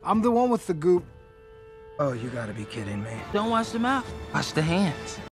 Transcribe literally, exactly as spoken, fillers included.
I'm the one with the goop. Oh, you gotta be kidding me. Don't wash the mouth, wash the hands.